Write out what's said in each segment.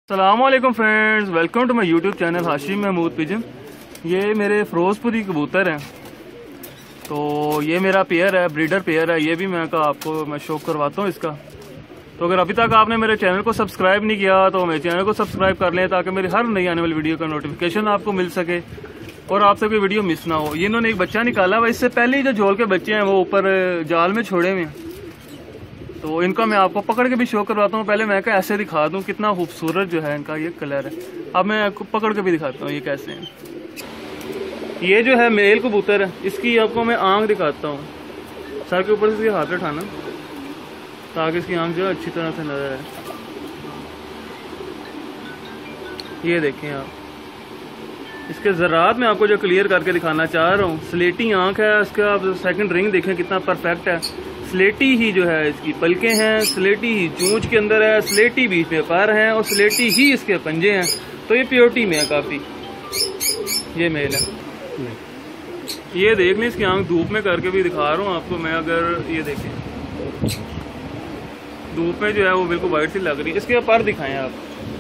अस्सलामुअलैकुम friends, welcome to my YouTube channel Hashim Mahmood pigeon. ये मेरे फिरोजपुरी कबूतर हैं। तो ये मेरा पेयर है, ब्रीडर पेयर है। ये भी आपको मैं शो करवाता हूँ इसका। तो अगर अभी तक आपने मेरे चैनल को सब्सक्राइब नहीं किया तो मेरे चैनल को सब्सक्राइब कर लें ताकि मेरी हर नई आने वाली वीडियो का नोटिफिकेशन आपको मिल सके और आपसे कोई वीडियो मिस ना हो। ये इन्होंने एक बच्चा निकाला हुआ, इससे पहले ही जो झोल के बच्चे हैं वो ऊपर जाल में छोड़े हुए हैं। तो इनका मैं आपको पकड़ के भी शो करवाता हूँ। पहले मैं ऐसे दिखा दूँ कितना खूबसूरत जो है इनका ये कलर है। अब मैं आपको पकड़ के भी दिखाता हूँ ये कैसे हैं। ये जो है मेल कबूतर है, इसकी आपको मैं आंख दिखाता हूँ। सर के ऊपर से इसके हाथ उठाना ताकि इसकी आंख जो है अच्छी तरह से नजर आए। ये देखें आप, इसके ज़रात में आपको जो क्लियर करके दिखाना चाह रहा हूँ। स्लेटी आंख है इसका, आप सेकंड रिंग देखें कितना परफेक्ट है। स्लेटी ही जो है इसकी पलकें हैं, स्लेटी ही चोंच के अंदर है, स्लेटी बीच में पैर हैं और स्लेटी ही इसके पंजे हैं। तो ये प्योरिटी में है काफ़ी। ये मेल है। ये देख लें, इसकी आंख धूप में करके भी दिखा रहा हूँ आपको मैं। अगर ये देखें धूप में जो है वो बिल्कुल वाइट सी लग रही है। इसके पर दिखाएं आप,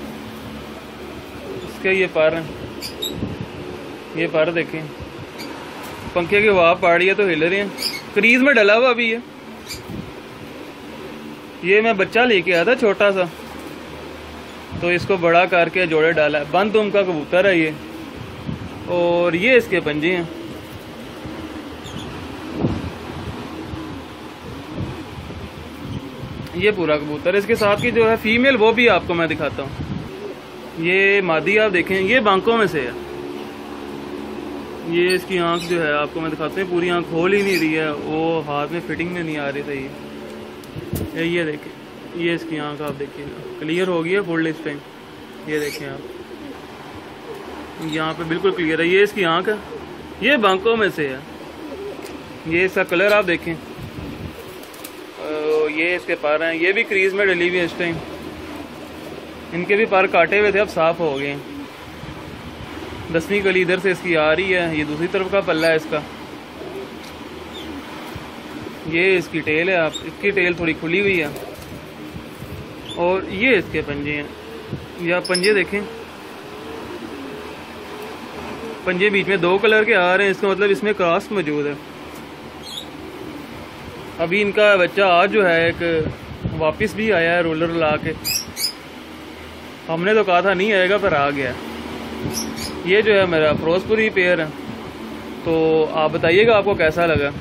इसके ये पर हैं, ये पर देखें। पंखे की हवा पड़ रही है तो हिल रहे हैं। क्रीज में डला हुआ अभी है। ये मैं बच्चा लेके आया था छोटा सा, तो इसको बड़ा करके जोड़े डाला है। बंद दुम का कबूतर है ये। और ये इसके पंजे हैं। ये पूरा कबूतर, इसके साथ की जो है फीमेल वो भी आपको मैं दिखाता हूँ। ये मादी आप देखें, ये बांकों में से है। ये इसकी आंख जो है आपको मैं दिखाते हैं, पूरी आंख खोल ही नहीं रही है, वो हाथ में फिटिंग में नहीं आ रही सही। ये देखें, ये इसकी आंख आप देखिएगा क्लियर हो गई है फुल इस टाइम। ये देखें आप, यहाँ पे बिल्कुल क्लियर है। ये इसकी आंख है, ये बांकों में से है। ये इसका कलर आप देखें। ये इसके पर हैं, ये भी क्रीज में डली हुई है इस टाइम। इनके भी पर काटे हुए थे, अब साफ हो गए। 10वीं कली इधर से इसकी आ रही है, ये दूसरी तरफ का पल्ला है इसका। ये इसकी टेल है, आप इसकी टेल थोड़ी खुली हुई है। और ये इसके पंजे हैं, या पंजे देखें, पंजे बीच में 2 कलर के आ रहे हैं। इसका मतलब इसमें क्रॉस मौजूद है। अभी इनका बच्चा आज जो है एक वापस भी आया है रोलर ला के। हमने तो कहा था नहीं आएगा पर आ गया। ये जो है मेरा फिरोजपुरी पेयर है। तो आप बताइएगा आपको कैसा लगा।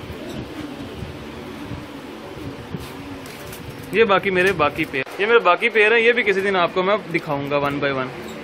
ये मेरे बाकी पेयर हैं। ये भी किसी दिन आपको मैं दिखाऊंगा 1 बाय 1।